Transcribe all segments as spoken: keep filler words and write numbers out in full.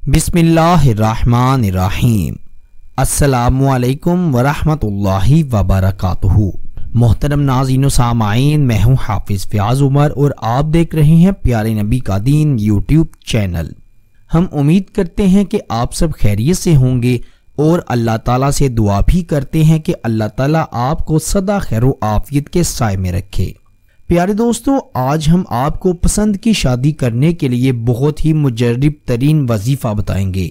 बिस्मिल्लाहिर्रहमानिर्रहीम। अस्सलामुअलैकुम वरहमतुल्लाहि वबरकातुहू। मोहतरम नाज़रीन व सामाईन, मैं हूँ हाफिज़ फ़याज़ उमर और आप देख रहे हैं प्यारे नबी का दीन यूट्यूब चैनल। हम उम्मीद करते हैं कि आप सब खैरियत से होंगे और अल्लाह ताला से दुआ भी करते हैं कि अल्लाह ताला आपको सदा खैर व आफियत के साए में रखे। प्यारे दोस्तों, आज हम आपको पसंद की शादी करने के लिए बहुत ही मुजर्रिब तरीन वजीफ़ा बताएंगे।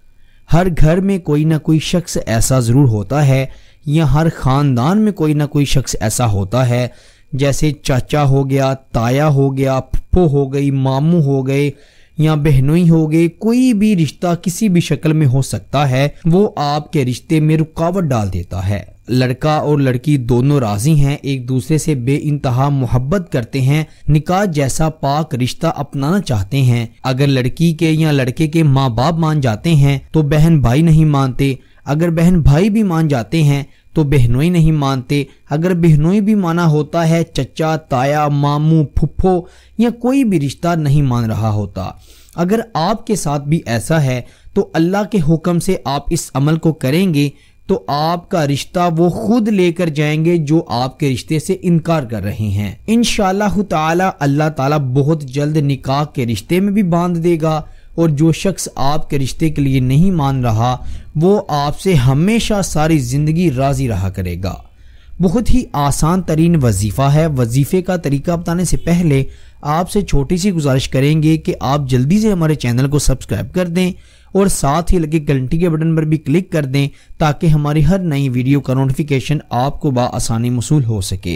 हर घर में कोई ना कोई शख्स ऐसा ज़रूर होता है या हर ख़ानदान में कोई ना कोई शख्स ऐसा होता है, जैसे चाचा हो गया, ताया हो गया, फुप्पो हो गई, मामू हो गए या बहनोई हो गए। कोई भी रिश्ता किसी भी शक्ल में हो सकता है, वो आपके रिश्ते में रुकावट डाल देता है। लड़का और लड़की दोनों राजी हैं, एक दूसरे से बेइंतहा मोहब्बत करते हैं, निकाह जैसा पाक रिश्ता अपनाना चाहते हैं। अगर लड़की के या लड़के के माँ बाप मान जाते हैं तो बहन भाई नहीं मानते, अगर बहन भाई भी मान जाते हैं तो बहनोई नहीं मानते, अगर बहनोई भी माना होता है चचा, ताया, मामू, फुफ्फो या कोई भी रिश्ता नहीं मान रहा होता। अगर आपके साथ भी ऐसा है तो अल्लाह के हुक्म से आप इस अमल को करेंगे तो आपका रिश्ता वो खुद लेकर जाएंगे जो आपके रिश्ते से इनकार कर रहे हैं। इंशाअल्लाह ताला अल्लाह ताला बहुत जल्द निकाह के रिश्ते में भी बांध देगा और जो शख्स आपके रिश्ते के लिए नहीं मान रहा वो आपसे हमेशा सारी जिंदगी राजी रहा करेगा। बहुत ही आसान तरीन वजीफ़ा है। वजीफ़े का तरीका बताने से पहले आपसे छोटी सी गुजारिश करेंगे कि आप जल्दी से हमारे चैनल को सब्सक्राइब कर दें और साथ ही लगे घंटी के बटन पर भी क्लिक कर दें ताकि हमारी हर नई वीडियो का नोटिफिकेशन आपको बआसानी मौसूल हो सके।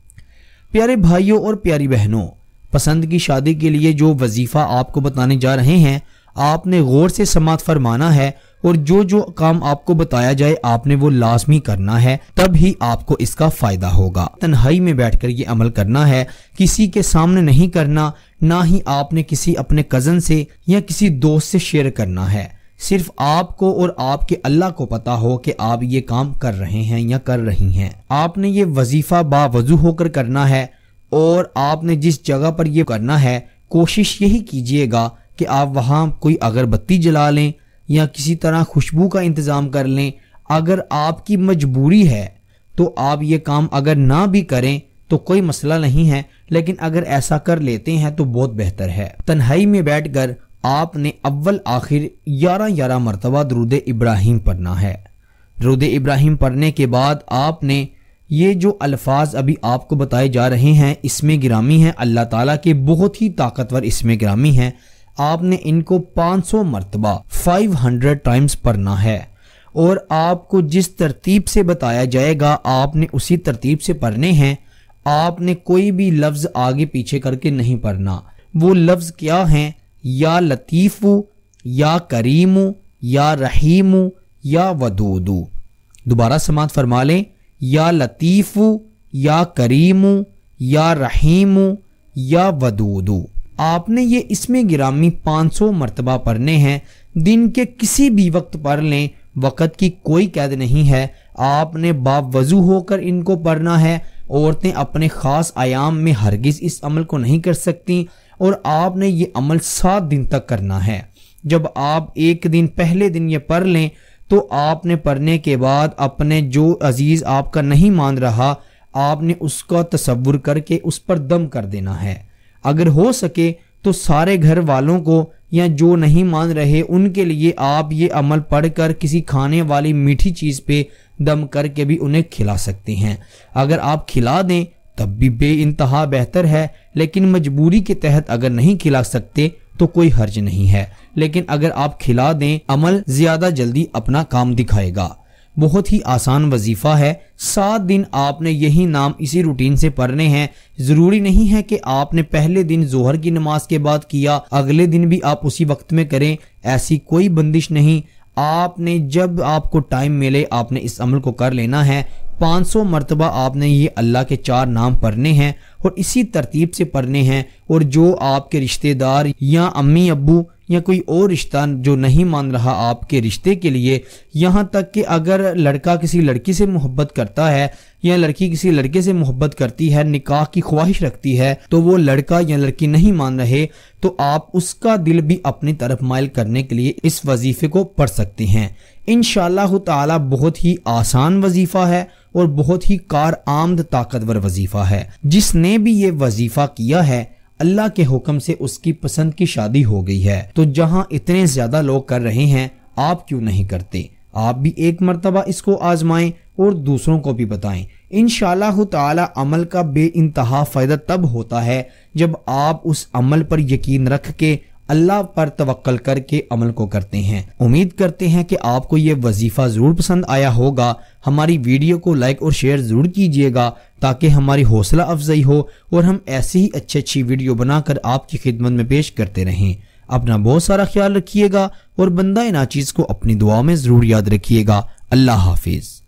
प्यारे भाइयों और प्यारी बहनों, पसंद की शादी के लिए जो वजीफ़ा आपको बताने जा रहे हैं, आपने गौर से समाअत फरमाना है और जो जो काम आपको बताया जाए आपने वो लाजमी करना है, तब ही आपको इसका फायदा होगा। तन्हाई में बैठकर ये अमल करना है, किसी के सामने नहीं करना, ना ही आपने किसी अपने कजन से या किसी दोस्त से शेयर करना है। सिर्फ आपको और आपके अल्लाह को पता हो कि आप ये काम कर रहे हैं या कर रही हैं। आपने ये वजीफा बावजू होकर करना है और आपने जिस जगह पर ये करना है, कोशिश यही कीजिएगा कि आप वहाँ कोई अगरबत्ती जला लें या किसी तरह खुशबू का इंतज़ाम कर लें। अगर आपकी मजबूरी है तो आप ये काम अगर ना भी करें तो कोई मसला नहीं है, लेकिन अगर ऐसा कर लेते हैं तो बहुत बेहतर है। तन्हाई में बैठकर आपने अव्वल आखिर ग्यारह ग्यारह मरतबा दरूद इब्राहिम पढ़ना है। दरूद इब्राहिम पढ़ने के बाद आपने ये जो अल्फाज अभी आपको बताए जा रहे हैं इसमें गिरामी हैं, अल्लाह ताला के बहुत ही ताकतवर इसमें गिरामी हैं। आपने इनको पाँच सौ मरतबा पाँच सौ टाइम्स पढ़ना है और आपको जिस तरतीब से बताया जाएगा आपने उसी तरतीब से पढ़ने हैं। आपने कोई भी लफ्ज आगे पीछे करके नहीं पढ़ना। वो लफ्ज क्या हैं? या लतीफू, या करीमू, या रहीमू, या वदूदू। दोबारा समाअत फरमा लें, या लतीफू, या करीमू, या रहीमू, या वदूदू। आपने ये इसमें गिरामी पाँच सौ मरतबा पढ़ने हैं। दिन के किसी भी वक्त पढ़ लें, वक़्त की कोई कैद नहीं है। आपने बावजू होकर इनको पढ़ना है। औरतें अपने ख़ास आयाम में हरगिज़ इस अमल को नहीं कर सकती और आपने ये अमल सात दिन तक करना है। जब आप एक दिन पहले दिन ये पढ़ लें तो आपने पढ़ने के बाद अपने जो अजीज़ आपका नहीं मान रहा, आपने उसका तसव्वुर करके उस पर दम कर देना है। अगर हो सके तो सारे घर वालों को या जो नहीं मान रहे उनके लिए आप ये अमल पढ़कर किसी खाने वाली मीठी चीज़ पे दम करके भी उन्हें खिला सकते हैं। अगर आप खिला दें तब भी बेइंतहा बेहतर है, लेकिन मजबूरी के तहत अगर नहीं खिला सकते तो कोई हर्ज नहीं है। लेकिन अगर आप खिला दें, अमल ज़्यादा जल्दी अपना काम दिखाएगा। बहुत ही आसान वजीफ़ा है। सात दिन आपने यही नाम इसी रूटीन से पढ़ने हैं। ज़रूरी नहीं है कि आपने पहले दिन जोहर की नमाज के बाद किया, अगले दिन भी आप उसी वक्त में करें, ऐसी कोई बंदिश नहीं। आपने जब आपको टाइम मिले आपने इस अमल को कर लेना है। पाँच सौ मरतबा आपने ये अल्लाह के चार नाम पढ़ने हैं और इसी तरतीब से पढ़ने हैं। और जो आपके रिश्तेदार या अम्मी अब्बू یا کوئی اور رشتہ جو نہیں مان رہا آپ کے رشتے کے لیے، یہاں تک کہ اگر لڑکا کسی لڑکی سے محبت کرتا ہے یا لڑکی کسی لڑکے سے محبت کرتی ہے، نکاح کی خواہش رکھتی ہے، تو وہ لڑکا یا لڑکی نہیں مان رہے، تو آپ اس کا دل بھی اپنی طرف مائل کرنے کے لیے اس وظیفے کو پڑھ سکتے ہیں۔ انشاءاللہ تعالی بہت ہی آسان وظیفہ ہے اور بہت ہی کارآمد طاقتور وظیفہ ہے۔ جس نے بھی یہ وظیفہ کیا ہے اللہ کے حکم سے اس کی پسند کی شادی ہو گئی ہے۔ تو جہاں اتنے زیادہ لوگ کر رہے ہیں، آپ کیوں نہیں کرتے؟ آپ بھی ایک مرتبہ اس کو آزمائیں اور دوسروں کو بھی بتائیں۔ انشاءاللہ تعالی عمل کا بے انتہا فائدہ تب ہوتا ہے جب آپ اس عمل پر یقین رکھ کے اللہ پر توکل کر کے عمل کو کرتے ہیں۔ امید کرتے ہیں کہ آپ کو یہ وظیفہ ضرور پسند آیا ہوگا۔ ہماری ویڈیو کو لائک اور شیئر ضرور کیجیے گا تاکہ ہماری حوصلہ افزائی ہو اور ہم ایسی ہی اچھی اچھی ویڈیو بنا کر آپ کی خدمت میں پیش کرتے رہیں۔ اپنا بہت سارا خیال رکھیے گا اور بندہ ناچیز کو اپنی دعا میں ضرور یاد رکھیے گا۔ اللہ حافظ۔